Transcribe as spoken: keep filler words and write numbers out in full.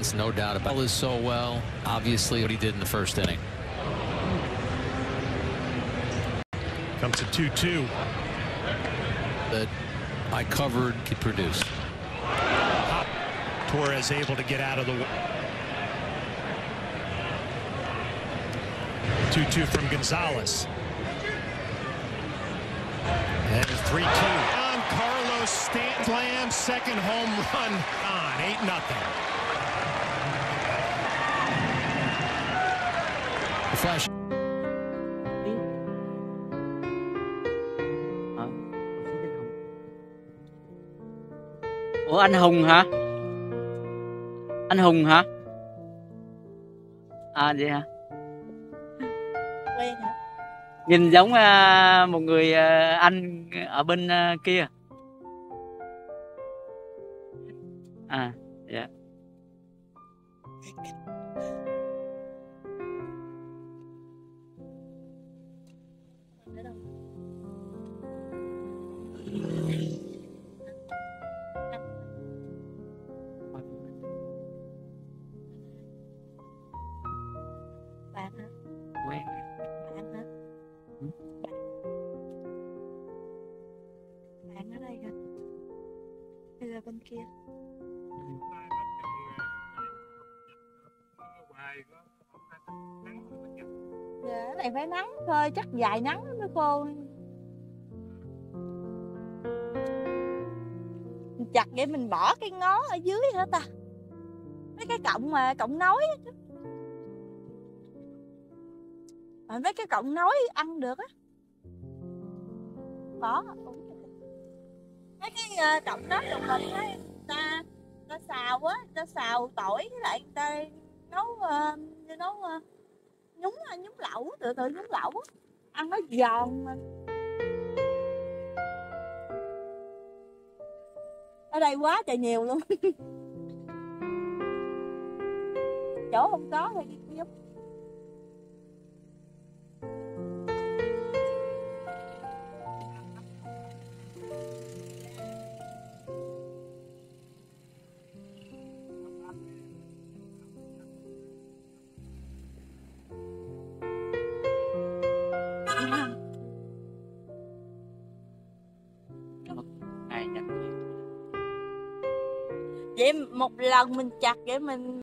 It's no doubt about it. So well, obviously, what he did in the first inning. Comes to two two. That I covered could produce. Torres able to get out of the way. two two from Gonzalez. And three two. On Carlos Stanton, second home run on eight nothing. The flash. Ủa anh Hùng hả? Anh Hùng hả? À vậy hả? Quen hả? Nhìn giống uh, một người uh, anh ở bên uh, kia. À dạ. Bạn hả? Quen. Bạn hả? Ừ. Bạn ở đây hả? Hay là bên kia? Dạ, cái này phải nắng thôi, chắc dài nắng mới khô. Mình chặt vậy mình bỏ cái ngó ở dưới hả ta? Mấy cái cọng mà cọng nối á. À, mấy cái cọng nối ăn được á. Bỏ mấy cái uh, cọng đó trong mình á, ta ta xào á, ta xào tỏi với lại ta nấu uh, nấu uh, nhúng nhúng lẩu, tự tự nhúng lẩu á, ăn nó giòn mà. Ở đây quá trời nhiều luôn. Chỗ không có thì đi giúp. Vậy một lần mình chặt vậy mình